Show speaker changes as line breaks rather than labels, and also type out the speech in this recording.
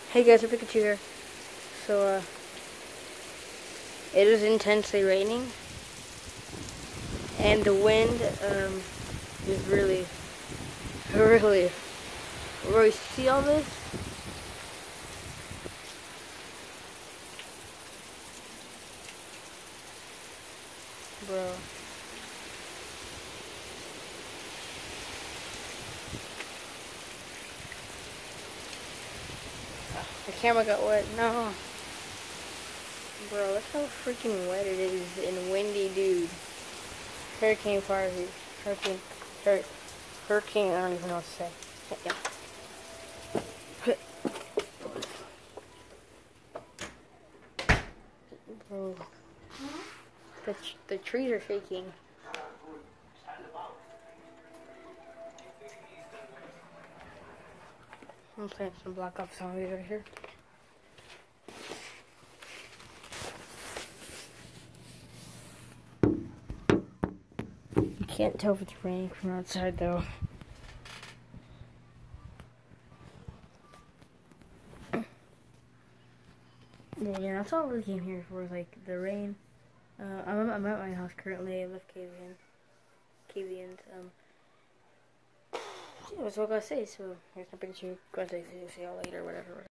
Hey guys, it's Pikachu here. So, it is intensely raining, and the wind, is really, really, bro, you see all this? Bro. The camera got wet. No. Bro, look how freaking wet it is and windy, dude. Hurricane fire here. Hurricane, I don't even know what to say. Yeah. Bro. The trees are shaking. I'm playing some Black Ops zombies right here. You can't tell if it's raining from outside though. Well, yeah, that's all I really came here for, was like the rain. I'm at my house currently. I left Cavian. Yeah, that's what I gotta say. So here's my picture. Go say see y'all later, whatever.